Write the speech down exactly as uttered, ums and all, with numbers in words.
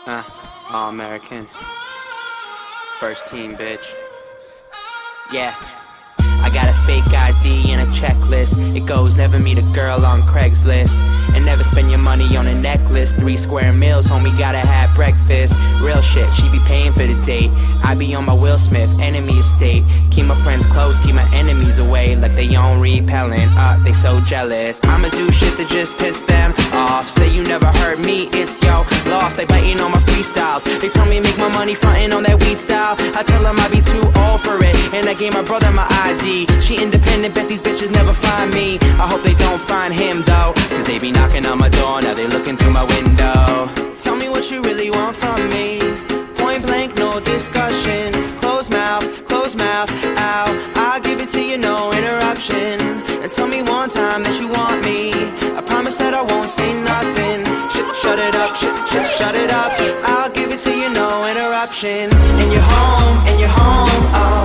Uh, all American. First team, bitch. Yeah. I got a fake I D and a checklist. It goes, never meet a girl on Craigslist, and never spend your money on a necklace. Three square meals, homie, gotta have breakfast. Real shit, she be paying for the date. I be on my Will Smith, enemy estate. Keep my friends close, keep my enemies away. Like they on repellent, uh, they so jealous. I'ma do shit that just piss them off. Say you never heard me, it's yo lost. They biting on my freestyles. They tell me make my money frontin' on that weed style. I tell them I be too old for it, and I gave my brother my I D. She independent, bet these bitches never find me. I hope they don't find him though, cause they be knocking on my door, now they looking through my window. Tell me what you really want from me. Point blank, no discussion. Close mouth, close mouth, ow. I'll give it to you, no interruption. And tell me one time that you want me. I promise that I won't say nothing. Shut, shut it up, shut, shut, shut it up. I'll give it to you, no interruption. And you're home, and you're home, oh.